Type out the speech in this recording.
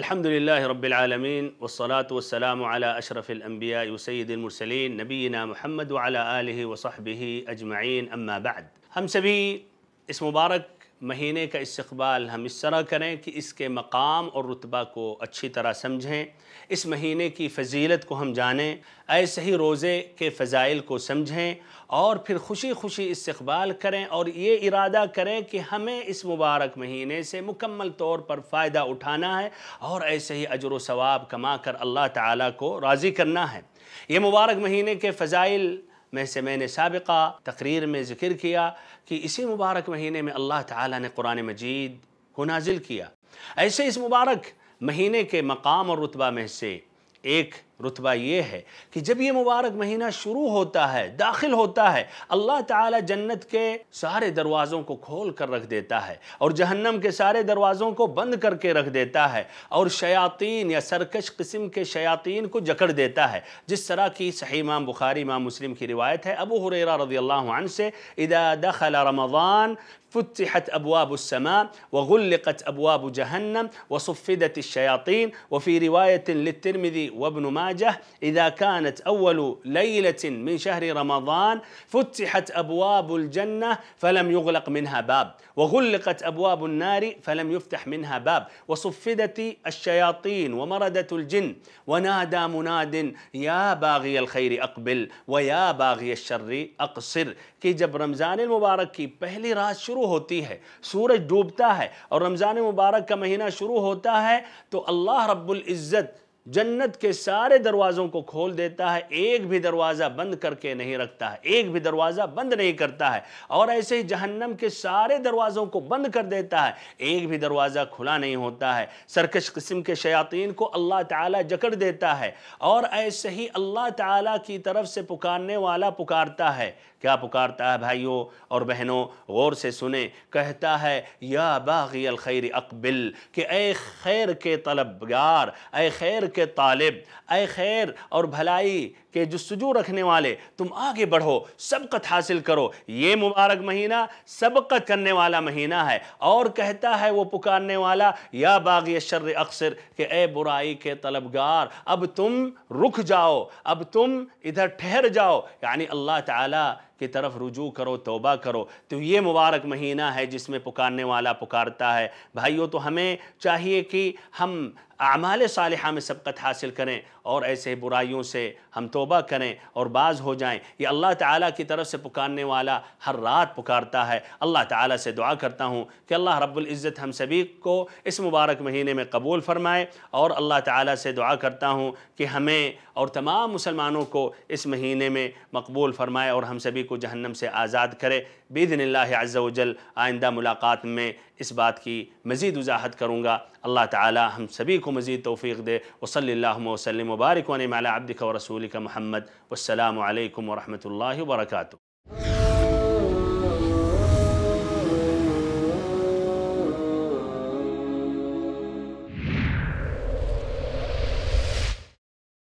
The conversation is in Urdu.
الحمد لله رب العالمين والصلاة والسلام على أشرف الأنبياء وسيد المرسلين نبينا محمد وعلى آله وصحبه أجمعين أما بعد۔ ہم سبھی اس مبارک مہینے کا استقبال ہم اس طرح کریں کہ اس کے مقام اور رتبہ کو اچھی طرح سمجھیں، اس مہینے کی فضیلت کو ہم جانیں، ایسے ہی روزے کے فضائل کو سمجھیں اور پھر خوشی خوشی استقبال کریں اور یہ ارادہ کریں کہ ہمیں اس مبارک مہینے سے مکمل طور پر فائدہ اٹھانا ہے اور ایسے ہی اجر و ثواب کما کر اللہ تعالیٰ کو راضی کرنا ہے۔ یہ مبارک مہینے کے فضائل میں سے میں نے سابقہ تقریر میں ذکر کیا کہ اسی مبارک مہینے میں اللہ تعالیٰ نے قرآن مجید کو نازل کیا۔ ایسے اس مبارک مہینے کے مقام اور رتبہ میں سے ایک رتبہ یہ ہے کہ جب یہ مبارک مہینہ شروع ہوتا ہے، داخل ہوتا ہے، اللہ تعالیٰ جنت کے سارے دروازوں کو کھول کر رکھ دیتا ہے اور جہنم کے سارے دروازوں کو بند کر کے رکھ دیتا ہے اور شیاطین یا سرکش قسم کے شیاطین کو جکڑ دیتا ہے، جس طرح کی صحیح امام بخاری امام مسلم کی روایت ہے ابو ہریرہ رضی اللہ عنہ سے، اذا دخل رمضان فتحت ابواب السماء وغلقت ابواب جہنم وصفدت الشياطين وفي رواية للترمذي وابن ماجه اذا كانت اول ليلة من شهر رمضان فتحت ابواب الجنة فلم يغلق منها باب وغلقت ابواب النار فلم يفتح منها باب وصفدت الشياطين ومردت الجن ونادى مناد يا باغي الخير اقبل ويا باغي الشر اقصر، کہ جب رمضان المبارک کی پہلی رات شروع ہوتی ہے، سورج ڈوبتا ہے اور رمضان مبارک کا مہینہ شروع ہوتا ہے تو اللہ رب العزت جنت کے سارے دروازوں کو کھول دیتا ہے، ایک بھی دروازہ بند کر کے نہیں رکھتا ہے، ایک بھی دروازہ بند نہیں کرتا ہے، اور ایسے ہی جہنم کے سارے دروازوں کو بند کر دیتا ہے، ایک بھی دروازہ کھلا نہیں ہوتا ہے، سرکش قسم کے شیاطین کو اللہ تعالیٰ جکڑ دیتا ہے، اور ایسے ہی اللہ تعالیٰ کی طرف سے پکارنے والا پکارتا ہے۔ کیا پکارتا ہے بھائیوں اور بہنوں؟ غور سے سنیں، کہتا ہے یا باغی الخیر اقبل، کہ اے خیر کے طلبگار، اے خیر کے طالب، اے خیر اور بھلائی کے جستجو رکھنے والے، تم آگے بڑھو، سبقت حاصل کرو۔ یہ مبارک مہینہ سبقت کرنے والا مہینہ ہے، اور کہتا ہے وہ پکارنے والا یا باغی الشر اقصر، کہ اے برائی کے طلبگار اب تم رک جاؤ، اب تم ادھر ٹھہر جاؤ، یعنی اللہ تعالیٰ کی طرف رجوع کرو، توبہ کرو۔ تو یہ مبارک مہینہ ہے جس میں پکارنے والا پکارتا ہے۔ بھائیوں، تو ہمیں چاہیے کہ ہم اعمال صالحہ میں سبقت حاصل کریں اور ایسے برائیوں سے ہم توبہ کریں اور باز ہو جائیں۔ یہ اللہ تعالیٰ کی طرف سے پکارنے والا ہر رات پکارتا ہے۔ اللہ تعالیٰ سے دعا کرتا ہوں کہ اللہ رب العزت ہم سبھی کو اس مبارک مہینے میں قبول فرمائے، اور اللہ تعالیٰ سے دعا کرتا ہوں کہ ہمیں اور تمام مسلمانوں کو اس مہینے میں مقبول فرمائے اور ہم سبھی کو جہنم سے آزاد کرے باذن اللہ عز و جل۔ آئندہ ملاقات میں اس بات کی مزید وضاحت کروں گا۔ اللہ تعالی ہم سبھی کو مزید توفیق دے۔ وصلی اللہ وسلم وبارک وانعم علی عبدک ورسولک محمد، والسلام علیکم ورحمۃ اللہ وبرکاتہ۔